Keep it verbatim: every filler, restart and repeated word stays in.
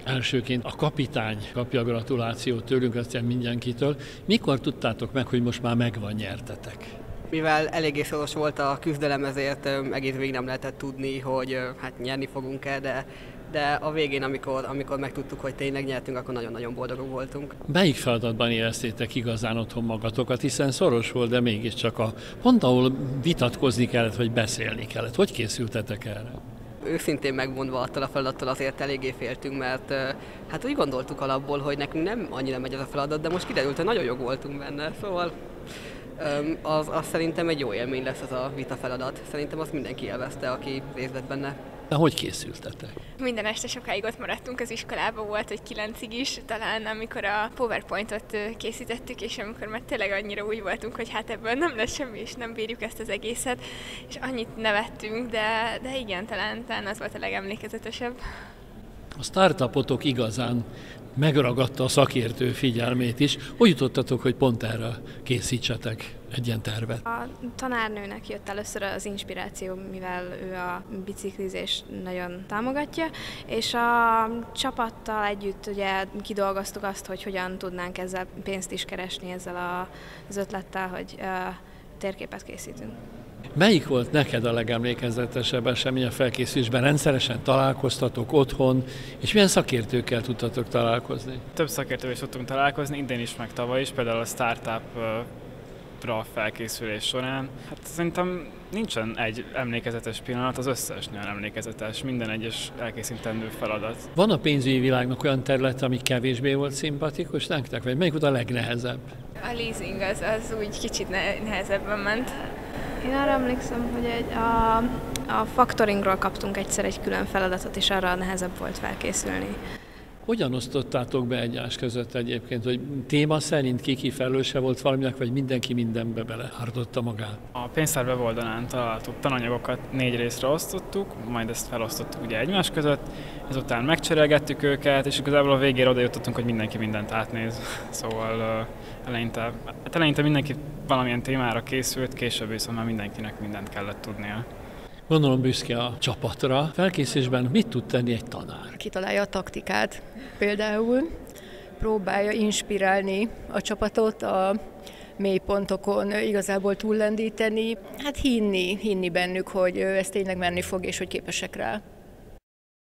Elsőként a kapitány kapja a gratulációt tőlünk, aztán mindenkitől. Mikor tudtátok meg, hogy most már megvan, nyertetek? Mivel eléggé szoros volt a küzdelem, ezért egész végig nem lehetett tudni, hogy hát nyerni fogunk-e, de, de a végén, amikor, amikor megtudtuk, hogy tényleg nyertünk, akkor nagyon-nagyon boldogok voltunk. Melyik feladatban éreztétek igazán otthon magatokat, hiszen szoros volt, de mégiscsak a pont, ahol vitatkozni kellett, vagy beszélni kellett. Hogy készültetek erre? Őszintén megmondva attól a feladattól azért eléggé féltünk, mert hát úgy gondoltuk alapból, hogy nekünk nem annyira megy ez a feladat, de most kiderült, hogy nagyon jog voltunk benne, szóval az, az szerintem egy jó élmény lesz az a vita feladat. Szerintem azt mindenki élvezte, aki részt vett benne. De hogy készültetek? Minden este sokáig ott maradtunk az iskolában, volt, hogy kilencig is, talán amikor a PowerPointot készítettük, és amikor már tényleg annyira úgy voltunk, hogy hát ebből nem lesz semmi, és nem bírjuk ezt az egészet, és annyit nevettünk, de, de igen, talán, talán az volt a legemlékezetesebb. A startupotok igazán megragadta a szakértő figyelmét is. Hogy jutottatok, hogy pont erre készítsetek egy ilyen tervet? A tanárnőnek jött először az inspiráció, mivel ő a biciklizést nagyon támogatja, és a csapattal együtt ugye kidolgoztuk azt, hogy hogyan tudnánk ezzel pénzt is keresni ezzel az ötlettel, hogy térképet készítünk. Melyik volt neked a legemlékezetesebb esemény a felkészülésben? Rendszeresen találkoztatok otthon, és milyen szakértőkkel tudtatok találkozni? Több szakértővel is tudtunk találkozni, idén is, meg tavaly is, például a startup-ra felkészülés során. Hát szerintem nincsen egy emlékezetes pillanat, az összes nagyon emlékezetes, minden egyes elkészítendő feladat. Van a pénzügyi világnak olyan terület, ami kevésbé volt szimpatikus nektek, vagy melyik volt a legnehezebb? A leasing az, az úgy kicsit nehezebben ment. Én arra emlékszem, hogy egy, a, a factoringról kaptunk egyszer egy külön feladatot, és arra nehezebb volt felkészülni. Hogyan osztottátok be egymás között egyébként, hogy téma szerint ki-ki felelőse volt valaminek, vagy mindenki mindenbe beleártotta magát? A pénztár weboldalán találtuk tananyagokat, négy részre osztottuk, majd ezt felosztottuk ugye egymás között, ezután megcserélgettük őket, és igazából a végére oda jutottunk, hogy mindenki mindent átnéz. Szóval uh, eleinte, hát eleinte mindenki valamilyen témára készült, később viszont már mindenkinek mindent kellett tudnia. Gondolom büszke a csapatra. Felkészülésben mit tud tenni egy tanár? Kitalálja a taktikát például, próbálja inspirálni a csapatot a mélypontokon, igazából túllendíteni, hát hinni, hinni bennük, hogy ez tényleg menni fog és hogy képesek rá.